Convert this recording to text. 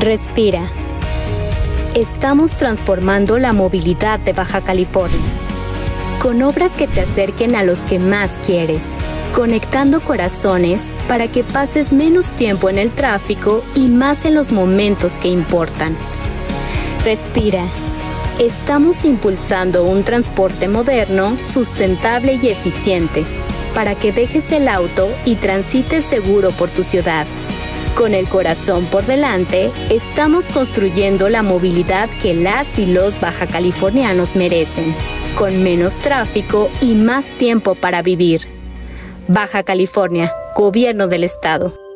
Respira. Estamos transformando la movilidad de Baja California, con obras que te acerquen a los que más quieres, conectando corazones para que pases menos tiempo en el tráfico y más en los momentos que importan. Respira. Estamos impulsando un transporte moderno, sustentable y eficiente, para que dejes el auto y transites seguro por tu ciudad. Con el corazón por delante, estamos construyendo la movilidad que las y los bajacalifornianos merecen, con menos tráfico y más tiempo para vivir. Baja California, Gobierno del Estado.